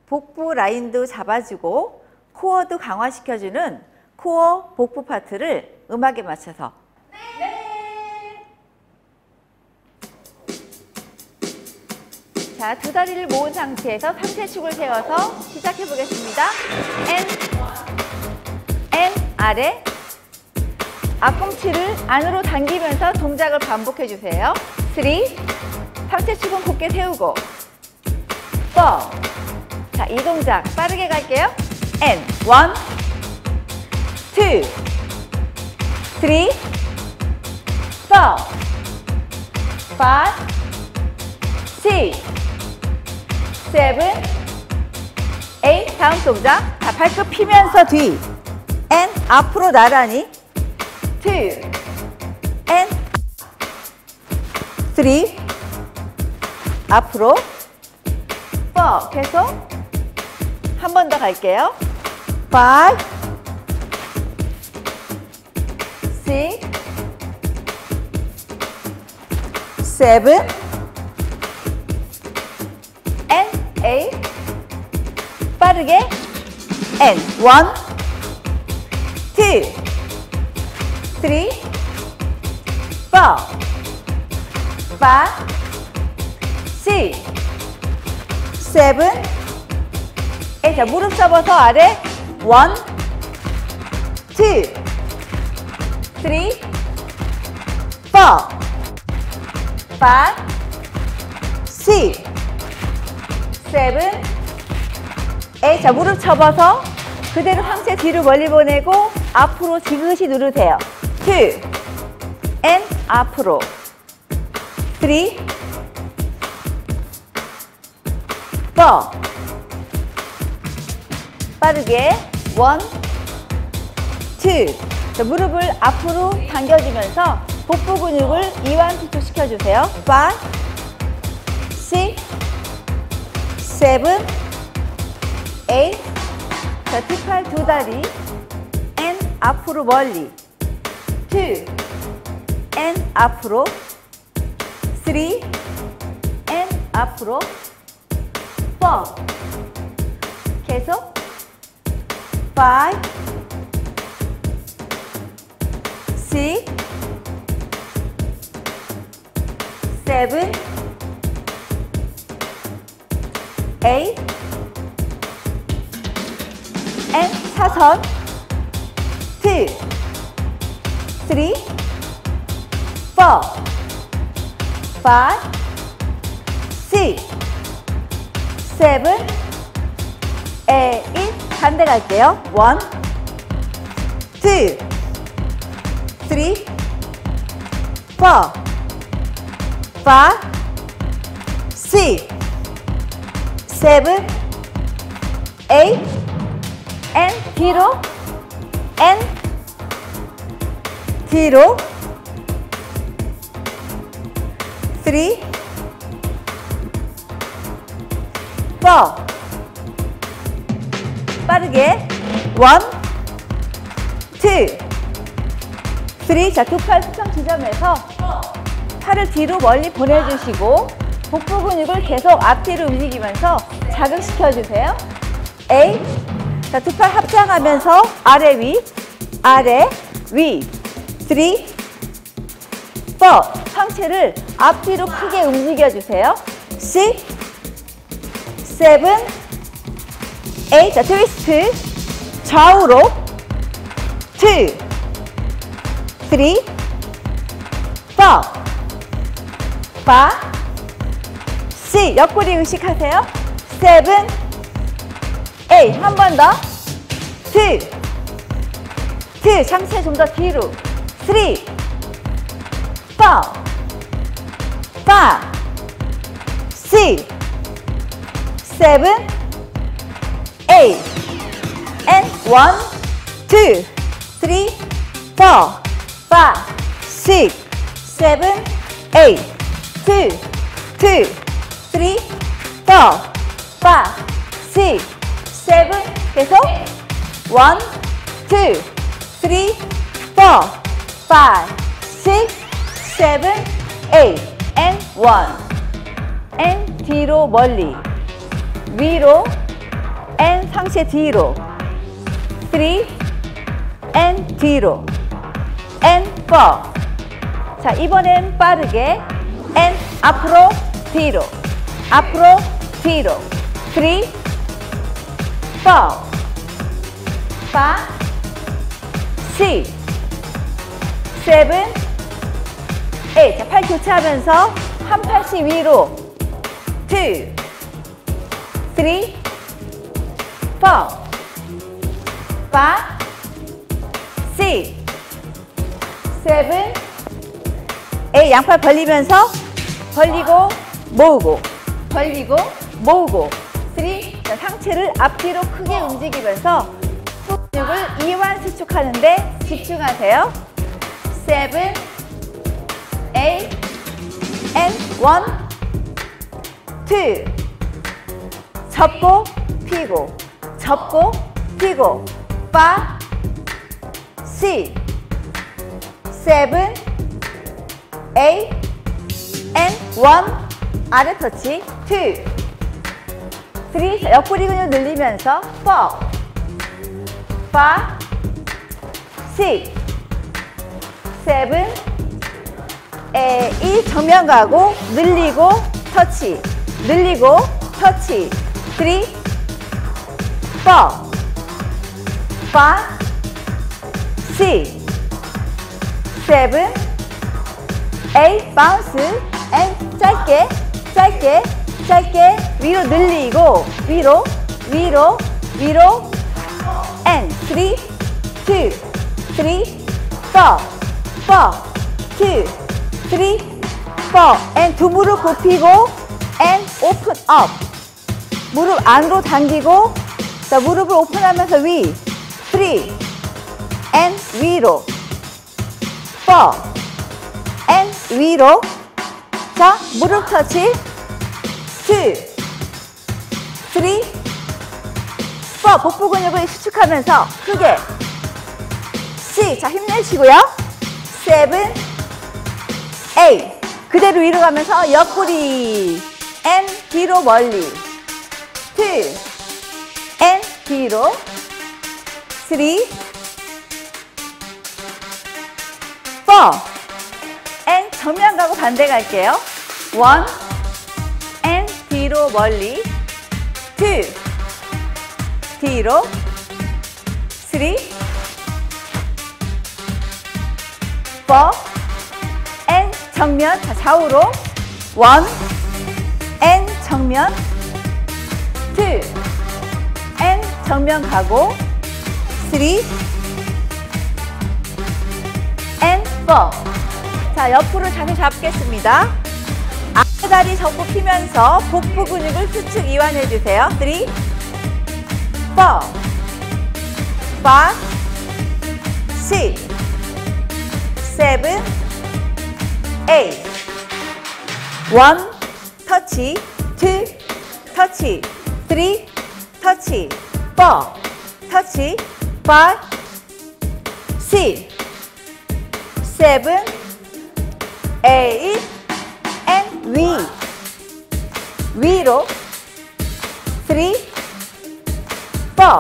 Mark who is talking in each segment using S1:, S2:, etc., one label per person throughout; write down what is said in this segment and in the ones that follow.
S1: 복부 라인도 잡아주고 코어도 강화시켜주는 코어 복부 파트를 음악에 맞춰서 자, 두 다리를 모은 상태에서 상체축을 세워서 시작해 보겠습니다. N 아래 앞꿈치를 안으로 당기면서 동작을 반복해 주세요. 3 상체축은 곧게 세우고 4 자, 이 동작 빠르게 갈게요. N 1 2 3 4 5 6 7 8 다음 동작. 자, 발끝 피면서 뒤 N 앞으로 나란히 2 N 3 앞으로 4 계속 한 번 더 갈게요. 5 6 7 8 빠르게 N 1 2 3 4 5 6 7 8 자, 무릎 접어서 아래 1 2 3 4 5 6 7 8 자, 무릎 접어서 그대로 상체 뒤로 멀리 보내고 앞으로 지그시 누르세요. 2 N 앞으로 3 4 빠르게 1 2 자, 무릎을 앞으로 당겨주면서 복부 근육을 이완수축 시켜주세요. 5 6 7 8 자, 뒷팔 두 다리 N 앞으로 멀리 2 N 앞으로 3 N 앞으로 4 계속 5 6 7 8 N 사선 2 3 4 5 6 7 8 반대 갈게요. 1 2 3 4 5 6 7 8 N 뒤로 N 뒤로 3 4 빠르게 1 2 3 자, 두 팔 수평 지점에서 팔을 뒤로 멀리 보내주시고 복부 근육을 계속 앞뒤로 움직이면서 자극시켜주세요. 8 자, 두 팔 합장하면서 아래 위 3 4 상체를 앞뒤로 크게 움직여주세요. 6 7 8 자, 트위스트 좌우로 2 3 4 5 6 옆구리 의식하세요. 7 8 한 번 더 2 2 상체 좀 더 뒤로 3 4 5 6 7 8 and 1 2 3 4 5 6 7 8 2 2 3 4 5 6 7 계속 1 2 3 4 5 6 7 8 and 1 and 뒤로 멀리 위로 and 상체 뒤로. 3 and 뒤로. and 4. 자, 이번엔 빠르게 and 앞으로 뒤로. 앞으로 뒤로. 3 4 5 6 7 8. 자, 팔 교차하면서 한 팔씩 위로. 2 3 4 5 6 7 8. 양팔 벌리면서 벌리고 모으고 벌리고 모으고. 3. 자, 상체를 앞뒤로 크게 움직이면서 근육을 이완 수축하는데 집중하세요. 7 8 and 1 2. 접고 피고 접고 피고. 5 6 7 8 and 1. 아래 터치. 2 3. 자, 옆구리 근육 늘리면서 4 5 6 7 8. 정면 가고 늘리고 터치. 늘리고 터치. 3 4 5 6 7 8. 바운스 and 짧게 짧게 짧게 위로 늘리고 위로 위로 위로 and 3 2 3 4 4 2 3 4 and 두 무릎 굽히고 and open up. 무릎 안으로 당기고. 자, 무릎을 오픈하면서 위 3 and 위로 4 and 위로. 자, 무릎 터치. 2 3 4. 복부 근육을 수축하면서 크게. 6. 자, 힘내시고요. 7 8. 그대로 위로 가면서 옆구리 and 뒤로 멀리. 2 and 뒤로. 3 4 and 정면 가고 반대 갈게요. 1 and 뒤로 멀리. 2 뒤로. 3 4 and 정면. 자, 좌우로. 1 and 정면. 2 and 정면 가고. 3 and 4. 자, 옆으로 자세 잡겠습니다. 앞에 다리 접고 피면서 복부 근육을 수축 이완해 주세요. 3 4 5 6 7 8 1 터치. 2 터치. 3 터치. 4 터치. 5 6 7 8 and 위로. 3 4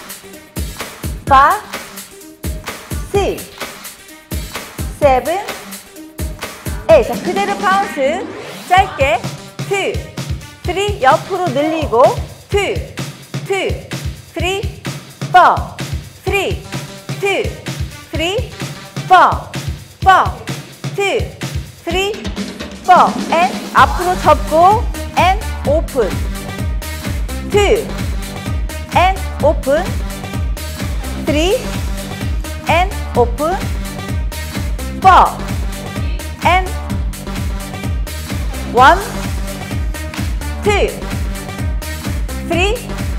S1: 5 6 7 8. 자, 그대로 바운스 짧게. 2 3 옆으로 늘리고. 2 2 3 4 3 2 3 4 4 2 3 4 and 앞으로 접고 and open. 2 and open. 3 and open. 4 and 1 2 3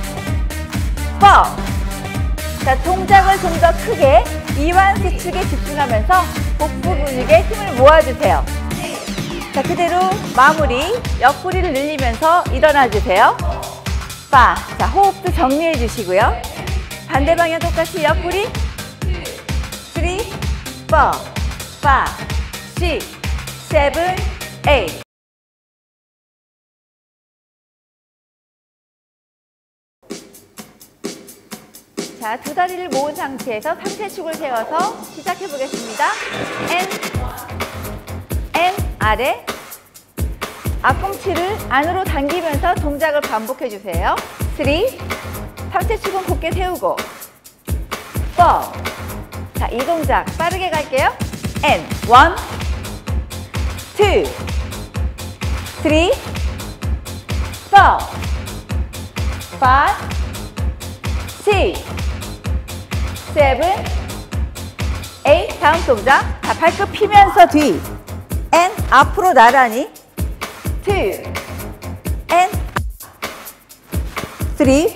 S1: 4. 자, 동작을 좀 더 크게 이완 수축에 집중하면서 복부 근육에 힘을 모아주세요. 자, 그대로 마무리. 옆구리를 늘리면서 일어나 주세요. 5. 자, 호흡도 정리해 주시고요. 반대 방향 똑같이 옆구리. 3 4 5 6 7 8. 자, 두 다리를 모은 상태에서 상체축을 세워서 시작해 보겠습니다. N 아래. 앞꿈치를 안으로 당기면서 동작을 반복해 주세요. 3. 상체축은 곧게 세우고. 4. 자, 이 동작 빠르게 갈게요. N 1, 2, 3, 4, 5, 6, 7, 8. 다음 동작. 자, 발끝 피면서 뒤. N 앞으로 나란히. 2, N 3,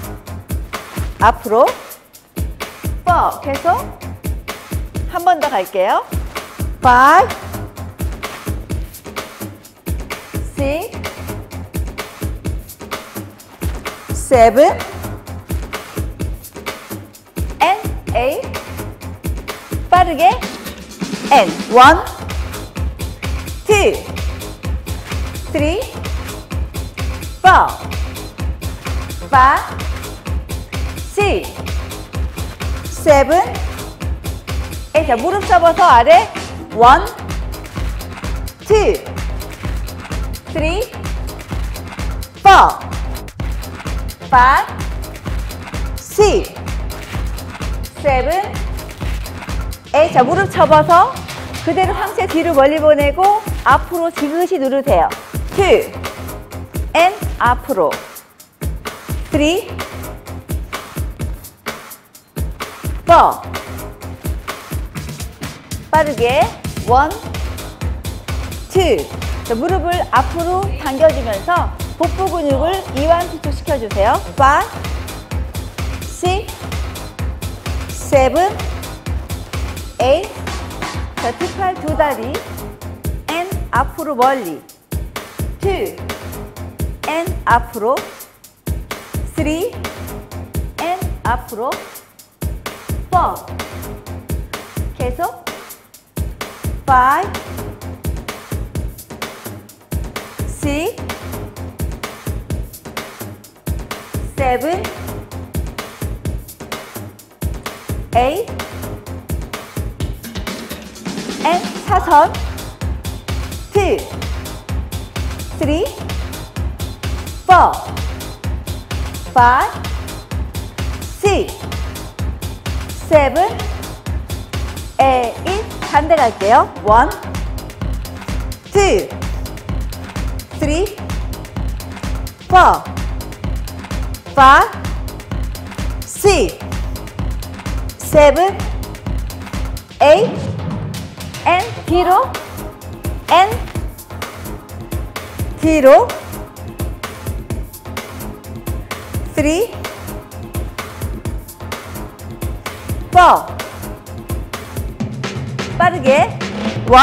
S1: 앞으로. 4, 계속. 한 번 더 갈게요. 5, 6, 7, and 8. 빠르게. And 1, 2, 3, 4, 5, 6, 7, 8. 자, 무릎 접어서 아래. 1, 2, 3, 4, 5, 6, 7, 8. 자, 무릎 접어서 그대로 상체 뒤로 멀리 보내고 앞으로 지그시 누르세요. 2, and 앞으로. 3, 4. 빠르게. 1, 2. 자, 무릎을 앞으로 당겨주면서 복부 근육을 이완 수축시켜주세요. 5, 6, 7, 8. 자, 두 팔, 두 다리. and 앞으로 멀리. 2, and 앞으로. 3, and 앞으로. 4. 계속. 5, 6, 7, 8. and 사선. 2, 3, 4, 5, 6, 7, 8. 반대 갈게요. 1, 2, 3, 4, 5, 6, 7, 8. and 뒤로. and 뒤로. 3, 4. 빠르게. 1,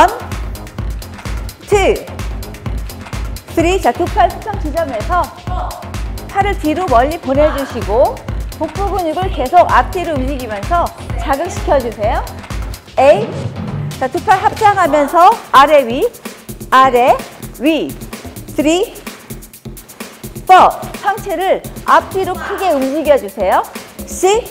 S1: 2, 3. 자, 두 팔 수평 지점에서 팔을 뒤로 멀리 보내주시고 복부 근육을 계속 앞뒤로 움직이면서 자극시켜주세요. 8. 자, 두 팔 합장하면서 아래 위, 아래 위. 3, 4. 상체를 앞뒤로 크게 움직여주세요. 6,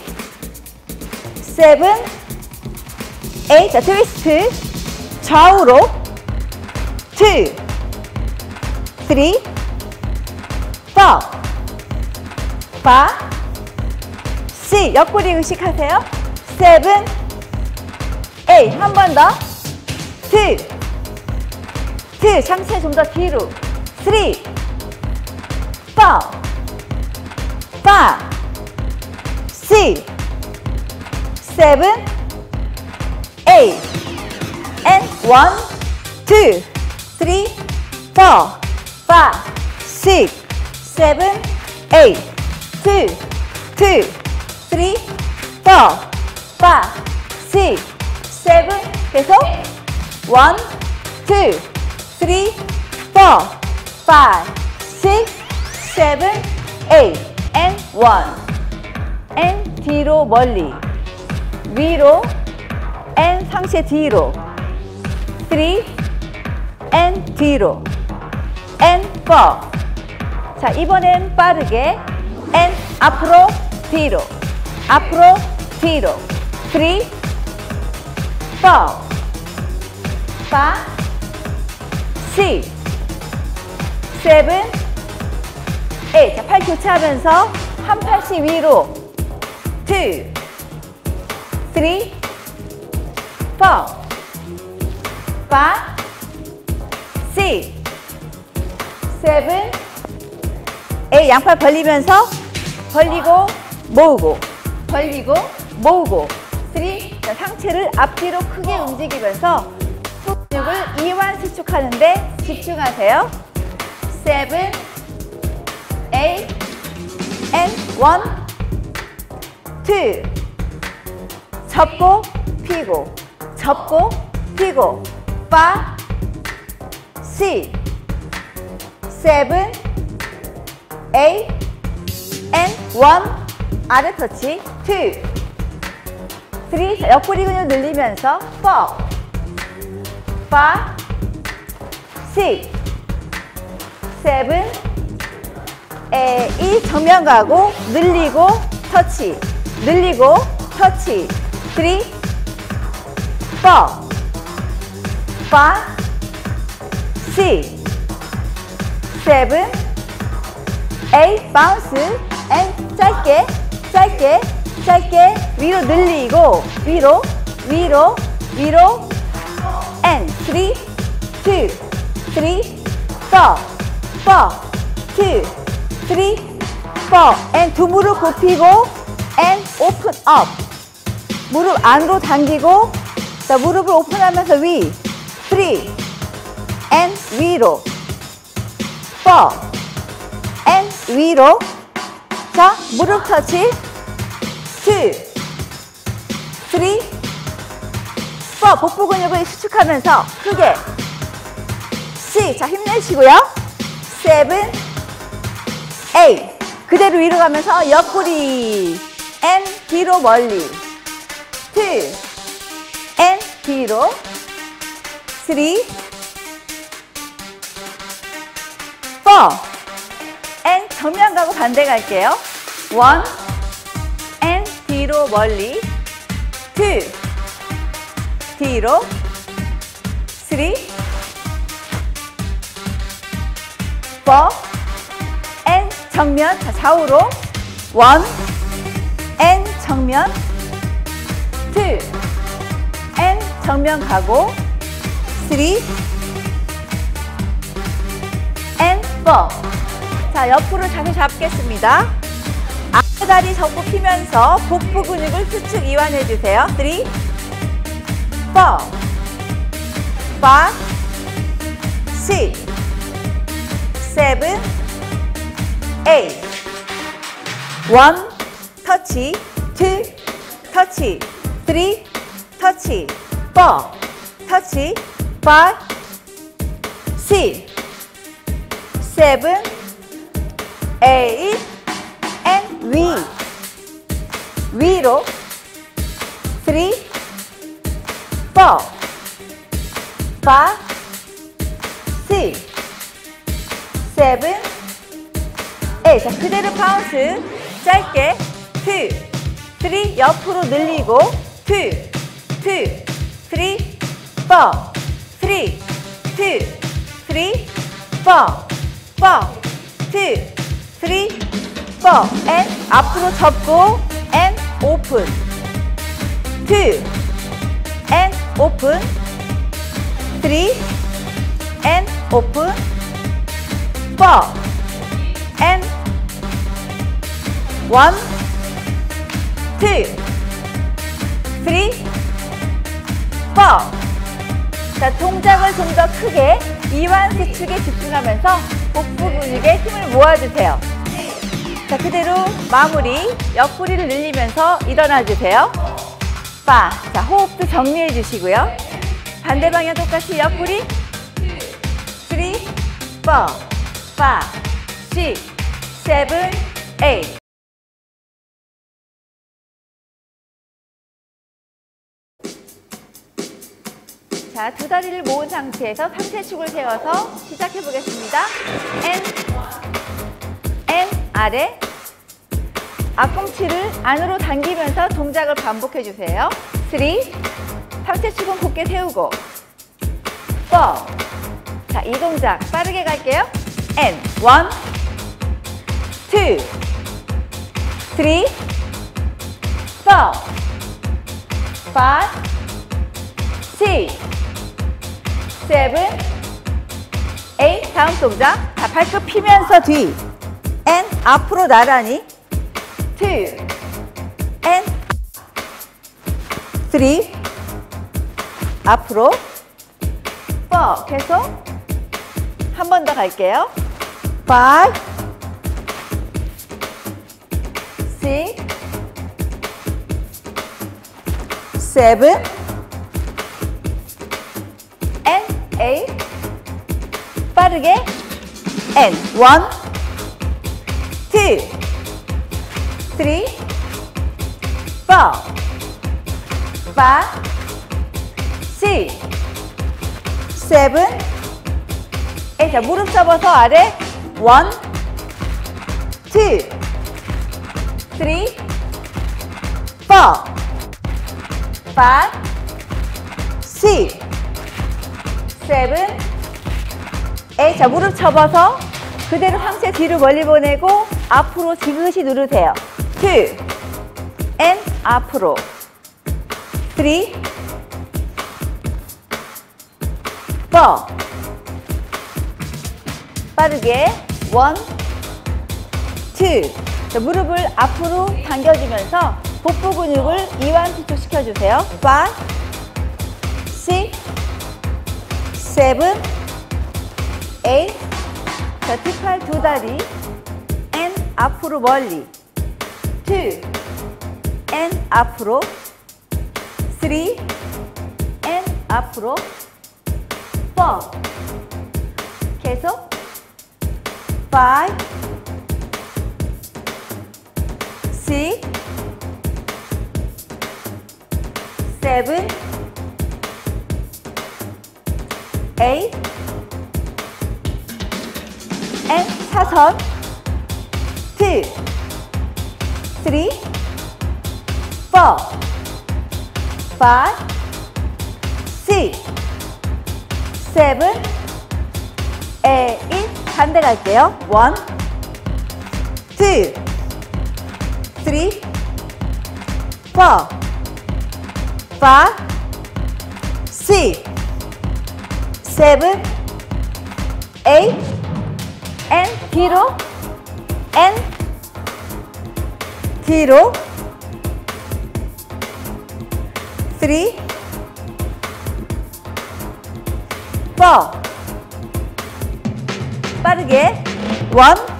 S1: 7, 8. 자, 트위스트. 좌우로. 2, 3, 4, 5, 6. 옆구리 의식하세요. 7, 8. 한 번 더. 2, 2. 상체 좀 더 뒤로. 3, 4, 5, 6, 7, 8. and 1, 2, 3, 4, 5, 6, 7, 8. 2, 2, 3, 4, 5, 6, 7. 계속. 1, 2, 3, 4, 5, 6, 7, 8. and 1. and 뒤로 멀리. 위로. and 상체 뒤로. 3, and 뒤로. and 4. 자, 이번엔 빠르게. and 앞으로 뒤로. 앞으로, 뒤로. 3, 4, 5, 6, 7, 8. 자, 팔 교차하면서 한 팔씩 위로. 2, 3, 4, 5, 6, 7, 8. 양팔 벌리면서 벌리고 모으고 벌리고 모으고. 3. 자, 상체를 앞뒤로 크게 움직이면서 속 근육을 이완 수축하는데 집중하세요. 7, 8, and 1, 2. 접고 피고 접고 피고. 5, 6, 7, 8, and 1. 아래 터치. 2, 3. 자, 옆구리 근육 늘리면서 4, 5, 6, 7, 8. 정면 가고 늘리고 터치 늘리고 터치. 3, 4, 5, 6, 7, 8. 바운스 and 짧게 짧게 짧게 위로 늘리고 위로 위로 위로. and 3, 2, 3, 4, 4, 2, 3, 4. and 두 무릎 굽히고 and open up. 무릎 안으로 당기고. 자, 무릎을 오픈하면서 위. 3, and 위로. 4, and 위로. 자, 무릎 터치. 2, 3, 4. 복부 근육을 수축하면서 크게. 6. 자, 힘내시고요. 7, 8. 그대로 위로 가면서 옆구리 and 뒤로 멀리. 2, and 뒤로. 3, 4. and 정면 가고 반대 갈게요. 1, and 뒤로 멀리. 2, 뒤로. 3, 4, and 정면. 자, 좌우로. 1, and 정면. 2, and 정면 가고. 3, and 4. 자, 옆으로 자세 잡겠습니다. 앞에 다리 접고 피면서 복부 근육을 수축 이완해 주세요. 3, 4, 5, 6, 7, 8. 1. 터치. 2. 터치. 3. 터치. 4. 터치. 5. 6. 7. 8. and 위로. 3, 4, 5, 6, 7, 8. 자, 그대로 바운스. 짧게. 2, 3. 옆으로 늘리고. 2, 2, 3, 4, 3, 2, 3, 4, 4, 2, 3, 4. and 앞으로 접고 and open. 2, and open. 3, and open. 4, and 1, 2, 3, 4. 자, 동작을 좀 더 크게 이완 수축에 집중하면서 복부 근육에 힘을 모아주세요. 자, 그대로 마무리. 옆구리를 늘리면서 일어나 주세요. 5. 자, 호흡도 정리해 주시고요. 반대 방향 똑같이 옆구리. 3, 4, 5, 6, 7, 8. 자, 두 다리를 모은 상태에서 상체축을 세워서 시작해 보겠습니다. N 아래, 앞꿈치를 안으로 당기면서 동작을 반복해 주세요. 3, 상체 축은 곧게 세우고 4, 자, 이 동작 빠르게 갈게요. And 1, 2, 3, 4, 5, 6, 7, 8. 다음 동작. 자, 발끝 피면서 뒤. And 앞으로 나란히. 2, and 3, 앞으로. 4, 계속. 한 번 더 갈게요. 5, 6, 7, and 8. 빠르게. And 1, 2, 3, 4, 5, 6, 7, 8. 자, 무릎 접어서 아래. 1, 2, 3, 4, 5, 6, 7, 8. 자, 무릎 접어서 그대로 상체 뒤로 멀리 보내고 앞으로 지그시 누르세요. 2, and 앞으로. 3, 4. 빠르게. 1, 2. 자, 무릎을 앞으로 당겨주면서 복부 근육을 이완수축 시켜주세요. 5, 6, 7, 8. 자, 뒷팔 두 다리. and 앞으로 멀리. 2, and 앞으로. 3, and 앞으로. 4. 계속. 5, 6, 7, 8. and 사선. 2, 3, 4, 5, 6, 7, 8. 반대 갈게요. 1, 2, 3, 4, 5, 6, 7, 8. and 뒤로. and 뒤로. 3, 4. 빠르게. 1,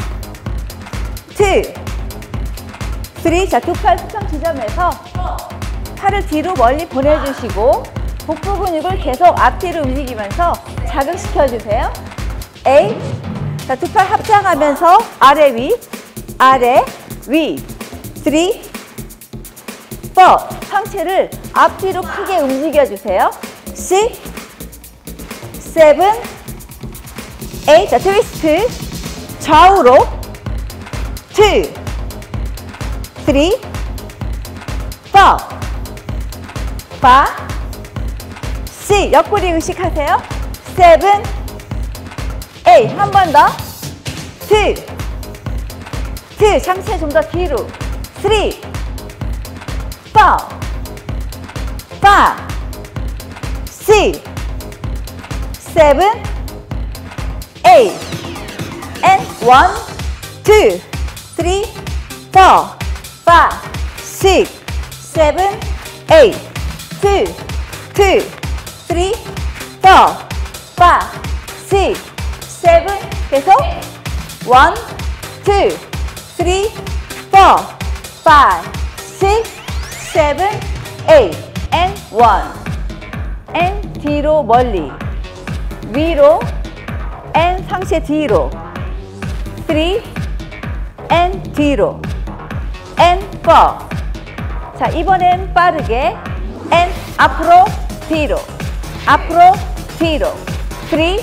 S1: 2, 3. 자, 두 팔 수평 지점에서 팔을 뒤로 멀리 보내주시고 복부 근육을 계속 앞뒤로 움직이면서 자극시켜주세요. 8. 자, 두 팔 합장하면서 아래 위, 아래 위. 3, 4. 상체를 앞뒤로 크게 움직여주세요. 6, 7, 8. 자, 트위스트. 좌우로. 2, 3, 4, 5, 6. 옆구리 의식하세요. 7, 8. 한 번 더. 2, 2. 상체 좀 더 뒤로. 3, 4, 5, 6, 7, 8. and 1, 2, 3, 4, 5, 6, 7, 8. 2, 2, 3, 4, 5, 6, 7. 계속. 1, 2, 3, 4, 5, 6, 7, 8. and 1. and 뒤로 멀리. 위로. and 상체 뒤로. 3, and 뒤로. and 4. 자, 이번엔 빠르게. and 앞으로, 뒤로. 앞으로, 뒤로. 3,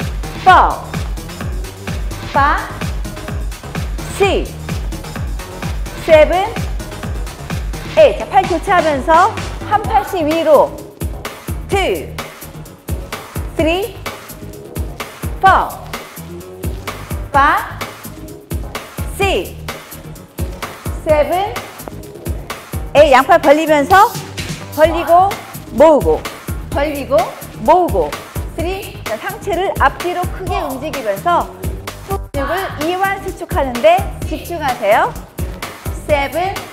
S1: 4, 5, 6, 7, 8. 자, 팔 교차하면서 한 팔씩 위로. 2, 3, 4, 5, 6, 7, 8. 양팔 벌리면서 벌리고 모으고 벌리고 모으고. 3. 자, 상체를 앞뒤로 크게 움직이면서 근육을 이완 수축하는데 집중하세요. 7,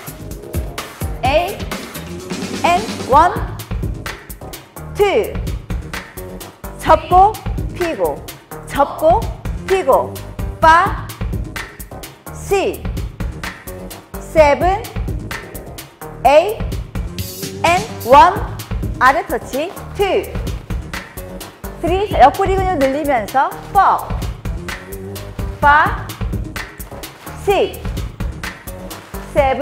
S1: 8, and 1, 2. 접고 피고 접고 피고. 5, 6, 7, 8, and 1. 아래 터치. 2, 3. 자, 옆구리 근육 늘리면서 4, 5, 6, 7,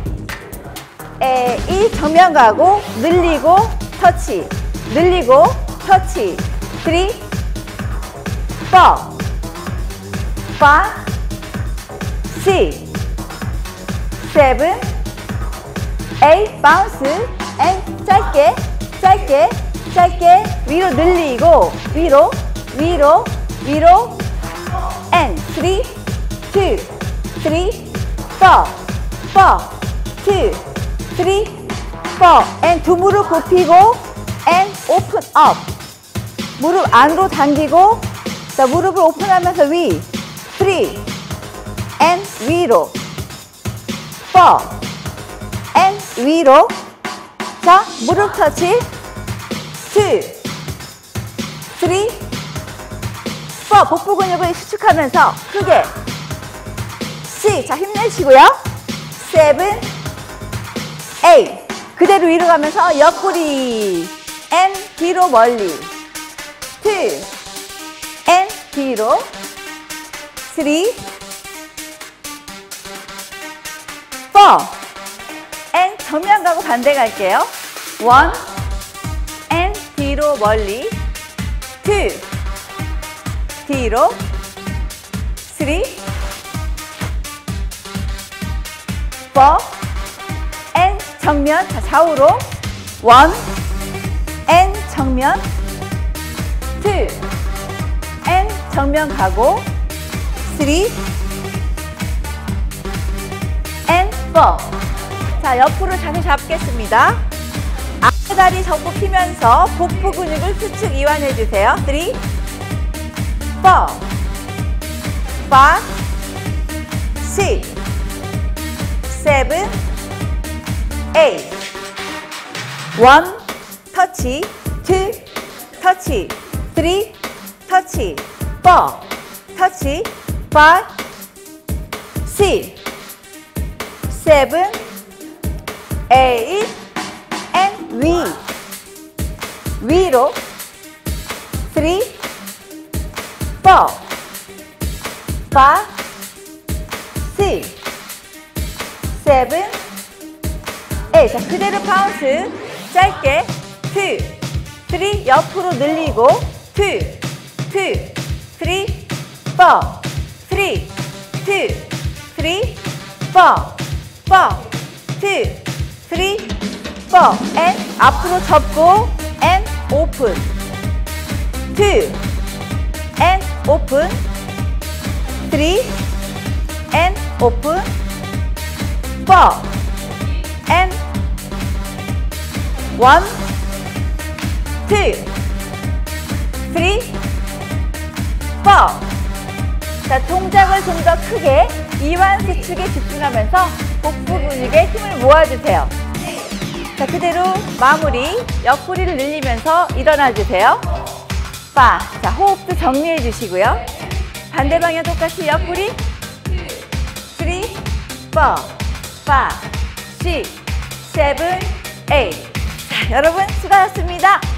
S1: 8. 정면 가고 늘리고 터치 늘리고 터치. 3, 4, 5, 6, 7, 8. 바운스 and 짧게 짧게 짧게 위로 늘리고 위로 위로 위로 and 3, 2, 3, 4, 4, 2, 3, 4. and 두 무릎 굽히고 and open up. 무릎 안으로 당기고 자, 무릎을 오픈하면서 위 3 and 위로 4 and 위로. 자, 무릎 터치 2, 3, 4. 복부 근육을 수축하면서 크게 6. 자, 힘내시고요. 7, 8. 그대로 위로 가면서 옆구리 and 뒤로 멀리 2 and 뒤로 3, 4 and 정면 가고 반대 갈게요. 1 and 뒤로 멀리 2 뒤로 3, 4 and 정면. 자, 좌우로 1 and 정면 2 and 정면 가고 3 and 4. 자, 옆으로 자세 잡겠습니다. 앞다리 접고 피면서 복부 근육을 수축 이완해 주세요. 3, 4, 5, 6, 7, 8. 1. 터치. 2. 터치. 3. 터치. 4. 터치. 5. 6. 7. 8. and 위로. 3. 4. 5. 6. 7. 8. 자, 그대로 바운스. 짧게. 2, 3. 옆으로 늘리고. 2, 2, 3, 4, 3, 2, 3, 4, 4, 2, 3, 4. and 앞으로 접고 and open. 2 and open. 3 and open. 4 and 1, 2, 3, 4. 자, 동작을 좀 더 크게 이완 수축에 집중하면서 복부 근육에 힘을 모아주세요. 자, 그대로 마무리. 옆구리를 늘리면서 일어나주세요. 5. 자, 호흡도 정리해 주시고요. 반대 방향 똑같이 옆구리. 3, 4, 5, 6, 7, 8. 자, 여러분 수고하셨습니다.